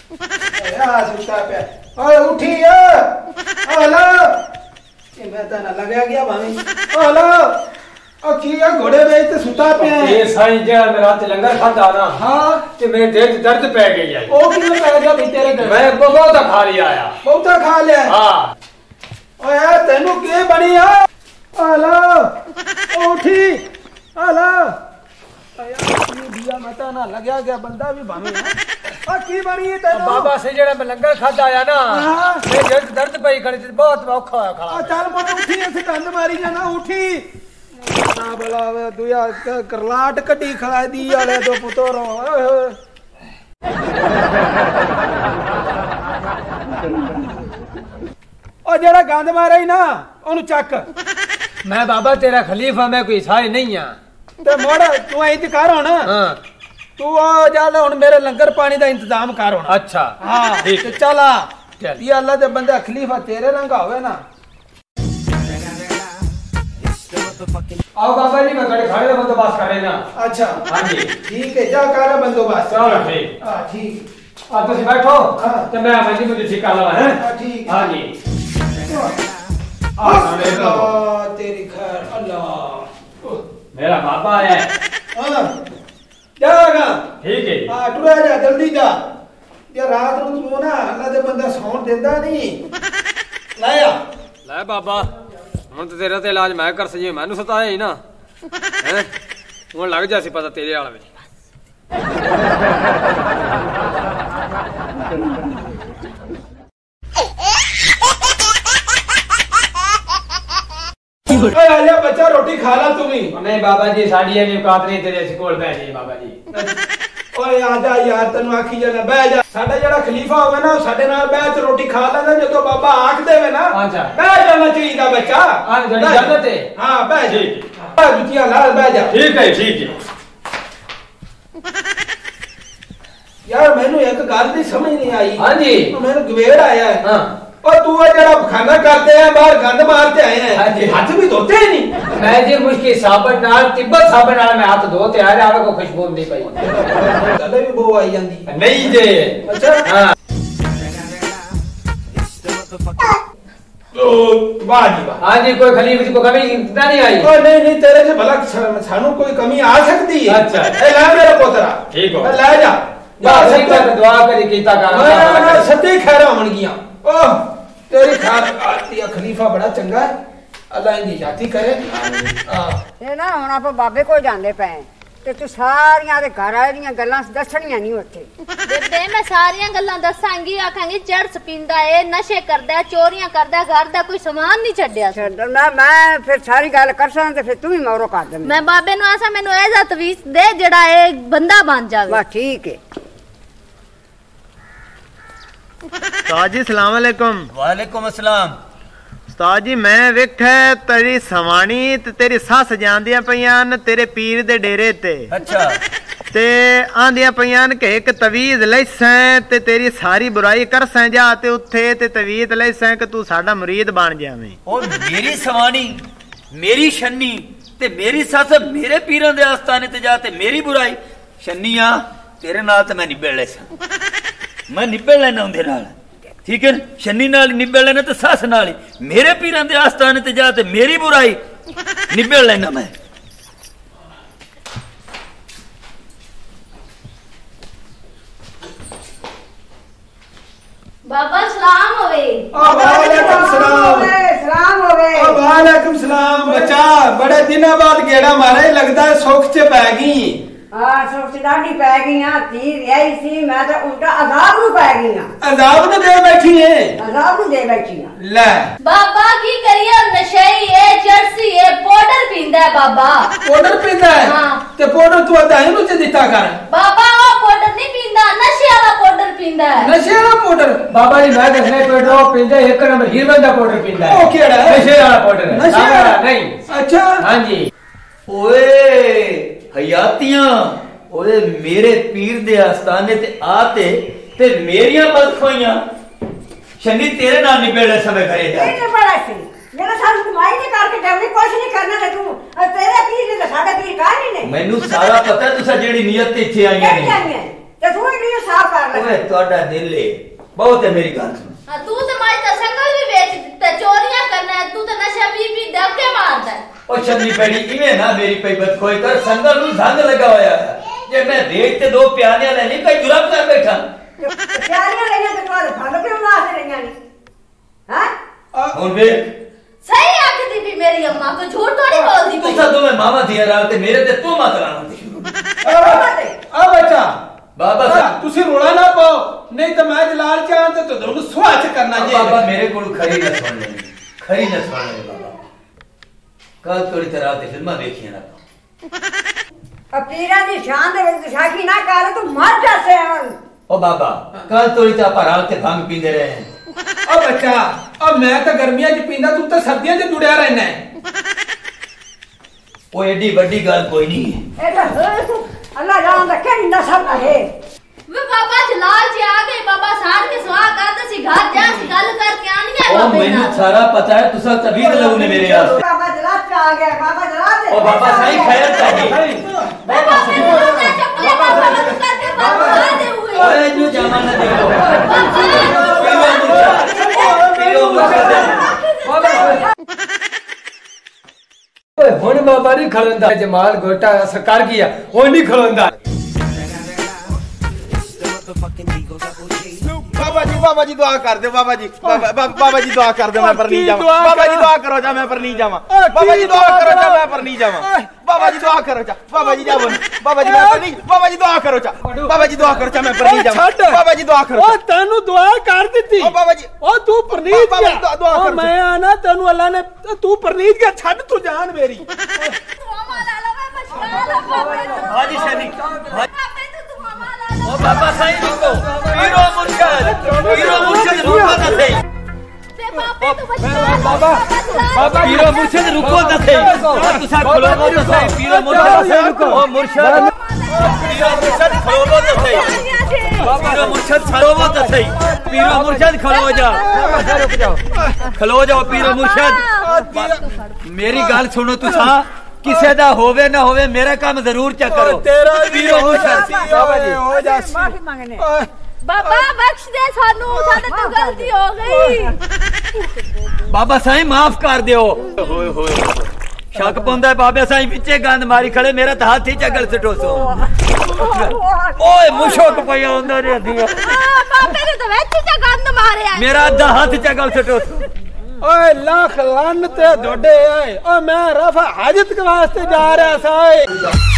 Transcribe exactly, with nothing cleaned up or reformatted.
आ सुता पे ओए उठी ओ हेलो ये मैं ता ना लगा गया भाई ओ हेलो ओ की है घोड़े में ते सुता पे ये साईं जेड़ा मेरा ते लंगर खादा ना हां ते मेरे दिल च दर्द पै गई है। ओ की पै गया भी तेरे घर मैं बहुत खा लिया आया बहुत खा लिया हां ओए तेनू के बनी आ हेलो ओ उठी हेलो दिया मता ना लगा गया बंदा भी भावे आ की बनी है तेनो बाबा से जेड़ा मैं लंगर खादा आया ना मेरे दिल च दर्द पई खड़ी ते बहुत औखा होया खड़ा आ चल मत उठी ऐसे दंद मारी जाना उठी ना बुलावे दुया करलाट कटी खड़ा दी वाले दो पुतरो ओ जेड़ा गंद मारे ही ना ओनु चक मैं बाबा तेरा खलीफा मैं कोई ईसाई नहीं हां ते मोड़ तू ऐ ते कर होना हां तू आ जा हुन मेरे लंगर पानी दा इंतजाम कर होना अच्छा हां ठीक ते चला चल ये अल्लाह दे बंदा खलीफा तेरे रंगा होवे ना आओ बाबा जी मैं खड़े खाने का बंदोबस्त कर लेना। अच्छा हां जी ठीक है जा कर बंदोबस्त चलो ठीक हां ठीक आ तुम बैठो हां ते मैं मंजी मुझे ठीक कर लवा हैं हां ठीक हां जी अल्लाह तेरी खैर अल्लाह मेरा बाबा है हां जागा ठीक है हां टुरा जा जल्दी जा ये रात ਨੂੰ ਤੂੰ ਨਾ ਅੱਲਾ ਦੇ ਬੰਦਾ ਸੌਣ ਦਿੰਦਾ ਨਹੀਂ ਲੈ ਆ ਲੈ ਬਾਬਾ ਹੁਣ ਤੇ ਤੇਰਾ ਤੇ ਇਲਾਜ ਮੈਂ ਕਰ ਸਜੀ ਮੈਨੂੰ ਸਤਾਇਆ ਹੀ ਨਾ ਹੈ ਹੁਣ ਲੱਗ ਜਾ ਸੀ ਪਤਾ ਤੇਰੇ ਵਾਲਾ ਵੀ ओए आजा बच्चा रोटी खा ला तू भी नहीं बाबा जी साडी ये औकात नहीं तेरे स्कूल पे जी बाबा जी ओए आजा यार तन्नू आखी जाना बैठ जा साडा जेड़ा खलीफा होवे ना साडे नाल बैठ के रोटी खा लेंदा जदों बाबा आख देवे ना अच्छा बैठ जाना चाहिए बच्चा हां जड़ी इजाजत है हां बैठ जा ठीक हां जुतियां ला बैठ जा ठीक है ठीक है यार मैनू एक गल दी समझ नहीं आई हां जी मैनू गवेड़ आया है हां और तू वो जरा खाना करते हैं बाहर गंद मारते आए हैं हाँ जी। हाथ भी धोते ही नहीं मैं जी मुश्किल साबन नाल तिब्बत साबन नाल मैं हाथ धोते आ रहा को खुशबू नहीं पाई गले भी बो आई जांदी नहीं जे अच्छा हां ओ वाह जी वाह हां जी कोई खलीफे को कमी नहीं आई ओ नहीं नहीं तेरे से भला सानू कोई कमी आ सकती है अच्छा ए ले मेरा पोतरा ठीक हो ले जा जा सही बात दुआ करी कीता कर सत्ते खैर होवन गियां ओ तेरी खैर आती है खलीफा बड़ा चंगा है अल्लाह इनकी जाती करे हां ਇਹ ਨਾ ਹੁਣ ਆਪਾਂ ਬਾਬੇ ਕੋਲ ਜਾਂਦੇ ਪਏ ਤੇ ਤੂੰ ਸਾਰੀਆਂ ਦੇ ਘਰ ਆਏ ਦੀਆਂ ਗੱਲਾਂ ਦੱਸਣੀਆਂ ਨਹੀਂ ਉੱਥੇ ਬੇਬੇ ਮੈਂ ਸਾਰੀਆਂ ਗੱਲਾਂ ਦੱਸਾਂਗੀ ਆਖਾਂਗੀ ਚੜ੍ਹ ਪੀਂਦਾ ਏ ਨਸ਼ੇ ਕਰਦਾ ਚੋਰੀਆਂ ਕਰਦਾ ਘਰ ਦਾ ਕੋਈ ਸਮਾਨ ਨਹੀਂ ਛੱਡਿਆ ਛੱਡਣਾ ਮੈਂ ਫਿਰ ਸਾਰੀ ਗੱਲ ਕਰਸਾਂ ਤੇ ਫਿਰ ਤੂੰ ਵੀ ਮੌਰੋ ਕਰ ਦੇ ਮੈਂ ਬਾਬੇ ਨੂੰ ਆਸਾ ਮੈਨੂੰ ਇਹ ਜਾ ਤਵੀਜ਼ ਦੇ ਜਿਹੜਾ ਇਹ ਬੰਦਾ ਬਣ ਜਾਵੇ ਬਸ ਠੀਕ ਹੈ उस्ताद जी सलाम अलैकुम। वालेकुम अस्सलाम। उस्ताद जी मैं वेखा तेरी सवानी ते तेरी सस जांदियां पईयां तेरे पीर दे डेरे ते अच्छा ते आंदियां पईयां कि एक तवीज लैसां ते तेरी सारी बुराई करसां जा ते उत्थे ते तवीज लैसां कि तू साडा मुरीद बन जावें। ओ मेरी सवानी मेरी शन्नी ते मेरी सस मेरे पीरां दे आस्थाने ते जा ते मेरी बुराई शन्नियां तेरे नाल ते मैं निबड़ लैसां मैं निबड़ लेना उंदे नाल ठीक है शन्नी नाल निबड़ लेना ते सस नाल मेरे पीरां दे आस्थाने ते जा ते मेरी बुराई निबड़ लेना मैं बाबा सलाम होवे वालेकुम सलाम सलाम होवे वालेकुम सलाम बच्चा बड़े दिनों बाद गेड़ा मारे लगदा है सुख च पै गई हां सुख डाडी पै गईयां तीर आई सी मैं तो उल्टा अजाब नु पै गईयां अजाब न दे बैठी है अजाब नु दे बैठीयां ले बाबा की करिए नशेई है चरसी है पाउडर पींदा है बाबा पाउडर पींदा है हां ते पाउडर तू अदाई नु च दिता कर बाबा वो पाउडर नहीं पींदा नशे वाला पाउडर पींदा है नशे वाला पाउडर बाबा जी मैं दसने पेट्रोल पींदा एक नंबर हीरवन दा पाउडर पींदा है ओ केड़ा है नशे वाला पाउडर है नशे वाला नहीं अच्छा हां जी ओए हयातियां ओए मेरे पीर दे आस्थाने ते आते ते मेरियां बदखोइयां शनी तेरे नाल निबेड़े समय करे जा ये बड़ा सी मेरा साल कमाई नहीं करके डबली कुछ नहीं करना ते तू और तेरे पीर ने साडा पीर का नहीं ने मैनू सारा पता है तुसा जेड़ी नियत ते इथे आईयां ने ਤੇ ਤੂੰ ਹੀ ਨਹੀਂ ਸਾਫ਼ ਕਰ ਲੈ ਓਏ ਤੁਹਾਡਾ ਦਿਲ ਏ ਬਹੁਤ ਹੈ ਮੇਰੀ ਗੱਲ ਸੁਣ ਹਾਂ ਤੂੰ ਤੇ ਮਾਈ ਤਾਂ ਸੰਗਲ ਵੀ ਵੇਚ ਦਿੱਤਾ ਚੋਰੀਆਂ ਕਰਨਾ ਹੈ, ਤੂੰ ਤਾਂ ਨਸ਼ਾ ਪੀ ਪੀ ਧੱਕੇ ਮਾਰਦਾ ਹੈ। ਉਹ ਛੰਨੀ ਪੈੜੀ ਇਵੇਂ ਨਾ ਮੇਰੀ ਪਈ ਬਤ ਕੋਈ ਕਰ ਸੰਗਲ ਨੂੰ ਸੰਗ ਲਗਾ ਹੋਇਆ ਹੈ। ਜੇ ਮੈਂ ਰੇਟ ਤੇ ਦੋ ਪਿਆਲੀਆਂ ਲੈ ਲਈ ਕੋਈ ਜੁਰਮ ਕਰ ਬੈਠਾ ਪਿਆਰੀਆਂ ਲਈਆਂ ਤੇ ਕੋਲ ਫੜ ਕੇ ਵਾਸਤੇ ਲਈਆਂ ਨਹੀਂ ਹਾਂ ਹੁਣ ਵੇਖ ਸਹੀ ਆਖਦੀ ਵੀ ਮੇਰੀ ਅੰਮਾ ਕੋਈ ਝੂਠ ਥੋੜੀ ਬੋਲਦੀ ਤੂੰ ਪਈ। ਸਾ ਦੋਵੇਂ ਮਾਵਾ ਦੀਆਂ ਰਾਤ ਤੇ ਮੇਰੇ ਤੇ ਤੂੰ ਮਤ ਲਾਉਂਦੀ ਆ ਬੱਚਾ ਬਾਬਾ ਆ, ਸਾਹਿਬ ਤੁਸੀਂ ਰੋਲਾ ਨਾ ਪਾਓ ਨਹੀਂ ਤਾਂ ਮੈਂ ਜਲਾਲ ਚਾਹਾਂ ਤੇ ਤੁਹਾਨੂੰ ਸੁਆਚ ਕਰਨਾ ਜੇ ਬਾਬਾ ਮੇਰੇ ਕੋਲ ਖਰੀ ਨਾ ਸੁਣ ਲੈ ਖਰੀ ਨਾ ਸੁਣ ਲੈ ਬਾਬਾ ਕੱਲ ਥੋੜੀ ਤਰ੍ਹਾਂ ਤੇ ਫਿਲਮਾਂ ਵੇਖੀਆਂ ਨਾ ਆ ਪੀਰਾਂ ਦੀ ਸ਼ਾਨ ਦੇ ਵਿੱਚ ਸਾਖੀ ਨਾ ਕਰ ਤੂੰ ਮਰ ਜਾ ਸੇਵਨ ओ बाबा कल तो इतना पराल के भांग पींदे रहे हैं ਆ ਬੱਚਾ ਆ ਮੈਂ ਤਾਂ ਗਰਮੀਆਂ 'ਚ ਪੀਂਦਾ ਤੂੰ ਤਾਂ ਸਰਦੀਆਂ 'ਚ ਜੁੜਿਆ ਰਹਿਣਾ ਹੈ वो एडी बड़ी गल कोई नहीं है ਇਹ ਤਾਂ ਅੱਲਾ ਜਾਣਦਾ ਕਿਹੜੀ ਨਸਲ ਦਾ ਹੈ ਵੇ ਬਾਬਾ ਜਲਾਲ ਜੀ ਆ ਗਏ ਬਾਬਾ ਸਾਰ ਕੇ ਸਵਾਹ ਕਰਦੇ ਸੀ ਘਰ ਜਾ ਸੀ ਗੱਲ ਕਰਕੇ ਆਣੀ ਹੈ ओ ਬਾਬੇ मैंने ਨਾਲ। सारा पता है तुसा तभी लोग ने मेरे वास्ते ਬਾਬਾ ਜਲਾਲ ਚ ਆ ਗਿਆ ਬਾਬਾ ਜਲਾਲ ओ बाबा सही खैर चाहिए ਵੇ ਬਾਬੇ ਨੂੰ ਨਾ ਚੱਪਲੇ ਬਾਬਾ ਨੂੰ ਕਰਕੇ ਬਾਬਾ ਆ ਦੇ ਹੋਏ ओए न्यू जमाना देखो पीरो मुर्शद ਓਏ ਹੁਣ ਬਾਬਾ ਨਹੀਂ ਖਲੋਂਦਾ ਜਮਾਲ ਗੋਟਾ ਸਰਕਾਰ ਕੀ ਆ ਉਹ ਨਹੀਂ ਖਲੋਂਦਾ बाबा जी बाबा जी दुआ कर दो बाबा जी बाबा बाबा बाबा जी दुआ कर दो मैं पर नहीं जावा बाबा जी दुआ करो जा मैं पर नहीं जावा बाबा जी दुआ करो जा मैं पर नहीं जावा बाबा जी दुआ करो जा बाबा जी जाओ बाबा जी मैं पर नहीं बाबा जी दुआ करो जा बाबा जी दुआ करो जा मैं पर नहीं जावा बाबा जी दुआ करो ਉਹ ਤੈਨੂੰ ਦੁਆ ਕਰ ਦਿੱਤੀ ओ बाबा जी ਉਹ ਤੂੰ ਪ੍ਰਨੀਤ ਬਾਬਾ ਜੀ ਦੁਆ- ਦੁਆ ਉਹ ਕਰ। ਮੈਂ ਆਣਾ ਤੈਨੂੰ ਅੱਲਾ ਨੇ ਤੂੰ ਪ੍ਰਨੀਤ ਗਿਆ ਛੱਡ ਤੂੰ ਜਾਨ ਮੇਰੀ ਮਾਮਾ ਲਾ ਲਾ ਵੇ ਬਚਾ ਲਾ ਬਾਬੇ ਨੂੰ हाजी शनी ਬਾਬੇ ਤੂੰ ਤੂੰ ਮਾਮਾ ਲਾ ਲਾ ओ बाबा सही रुको पीरो मुर्शद पीरो मुर्शद रुको ना सही वे बाबे तू बचा ला बाबा बाबा पीरो मुर्शद रुको ना सही तुसा खलोवो ना सही पीरो मुर्शद रुको ओ मुर्शद पीरो मुर्शद खलोवो ना सही पीरो मुर्शद खलोवो ना सही पीरो मुर्शद खलो जा रुक जाओ खलो जाओ पीरो मुर्शद मेरी गल सुनो तुसा किसे दा होवे ना होवे मेरा काम जरूर चा करो ਤੇਰਾ पीरो मुर्शद ਬਾਬਾ ਜੀ ਹੋ ਜਾ ਮਾਫੀ ਮੰਗਨੇ ਬਾਬਾ ਬਖਸ਼ ਦੇ ਸਾਨੂੰ ਸਾਡੇ ਤੋਂ ਗਲਤੀ ਹੋ ਗਈ बाबा साईं माफ कर दियो होए होए शक पौंदा है बाबा साईं पिछे गंद मारी खड़े मेरा तो हाथ ही चगल सटोसो ओए मुशक पया होंदा रे दिया ਆ ਬਾਬੇ ਨੇ ਤਾਂ ਵਿੱਚ ਚ ਗੰਦ ਮਾਰਿਆ मेरा अद्धा हाथ चगल सटोसो ਓਏ ਲੱਖ ਲੰਨ ਤੇ ਡੋਡੇ ਓਏ ਓ ਮੈਂ ਰਫਾ ਹਾਜਤ ਵਾਸਤੇ ਜਾ ਰਿਹਾ ਸਾਂ